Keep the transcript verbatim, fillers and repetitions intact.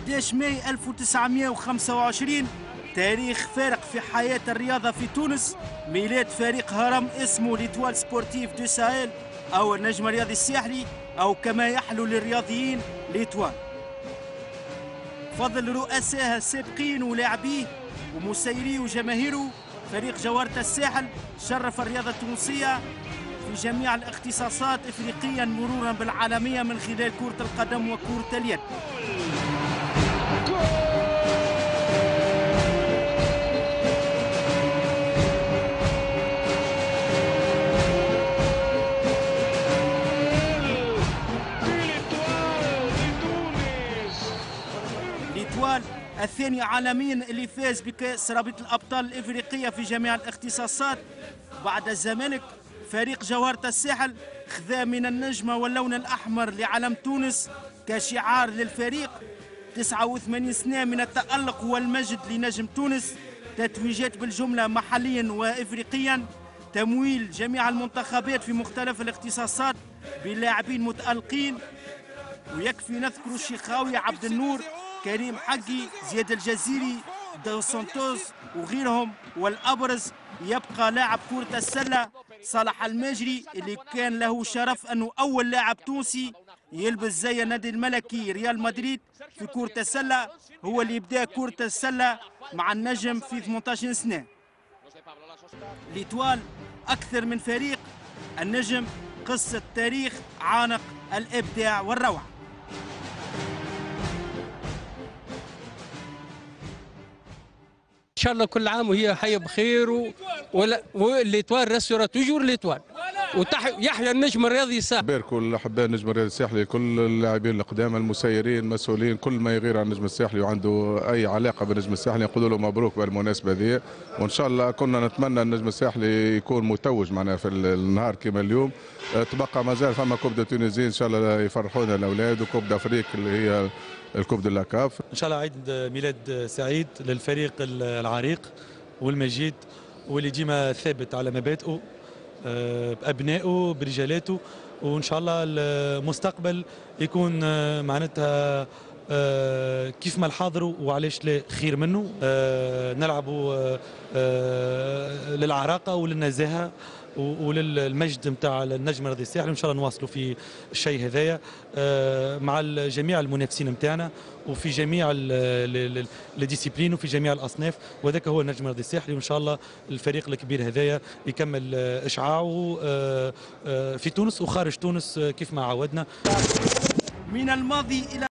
أحد عشر ماي ألف وتسعمائة وخمسة وعشرين تاريخ فارق في حياة الرياضة في تونس. ميلاد فريق هرم اسمه ليتوال سبورتيف دو ساهيل أو النجم الرياضي الساحلي، أو كما يحلو للرياضيين ليتوال. فضل رؤسائها السابقين ولاعبيه ومسيريه وجماهيره، فريق جوهرة الساحل شرف الرياضة التونسية في جميع الاختصاصات افريقيا مرورا بالعالمية من خلال كرة القدم وكرة اليد. ليتوال الثاني عالميا اللي فاز بكأس رابطة الأبطال الإفريقية في جميع الاختصاصات بعد الزمالك. فريق جوهرة الساحل خذا من النجمة واللون الأحمر لعلم تونس كشعار للفريق. تسعة وثمانين سنة من التألق والمجد لنجم تونس، تتويجات بالجملة محليا وإفريقيا، تمويل جميع المنتخبات في مختلف الاختصاصات بلاعبين متألقين. ويكفي نذكر الشيخاوي، عبد النور، كريم حقي، زياد الجزيري، دو سانتوس وغيرهم. والأبرز يبقى لاعب كرة السلة صالح الماجري اللي كان له شرف أنه أول لاعب تونسي يلبس زي النادي الملكي ريال مدريد في كرة السلة، هو اللي يبدأ كرة السلة مع النجم في ثمانية عشر سنة. ليتوال أكثر من فريق، النجم قصة تاريخ عانق الإبداع والروعة. ان شاء الله كل عام وهي حيه بخير و... ولا وليتوال راسيورا توجور ليتوال وتح... يحيى النجم الرياضي الساحلي. بارك الاحباء النجم الرياضي الساحلي، كل اللاعبين القدامى المسيرين المسؤولين، كل ما يغير عن النجم الساحلي وعنده اي علاقه بالنجم الساحلي نقول له مبروك بالمناسبه ذي. وان شاء الله كنا نتمنى النجم الساحلي يكون متوج معنا في النهار كما اليوم. تبقى مازال فما كوب دو تونيزي ان شاء الله يفرحونا الاولاد، وكوب دافريك اللي هي الكوب دو لاكاف. ان شاء الله عيد ميلاد سعيد للفريق العريق والمجيد، واللي ديما ثابت على مبادئه بأبنائه برجالاته، وإن شاء الله المستقبل يكون معناتها كيف ما الحاضر وعلاش لا خير منه. نلعبوا للعراقة وللنزاهة وللمجد نتاع النجم الرياضي الساحلي، وان شاء الله نواصلوا في الشيء هذايا مع جميع المنافسين نتاعنا وفي جميع الديسيبلين وفي جميع الاصناف، وذاك هو النجم الرياضي الساحلي. وان شاء الله الفريق الكبير هذايا يكمل اشعاعه في تونس وخارج تونس كيف ما عودنا. من الماضي إلى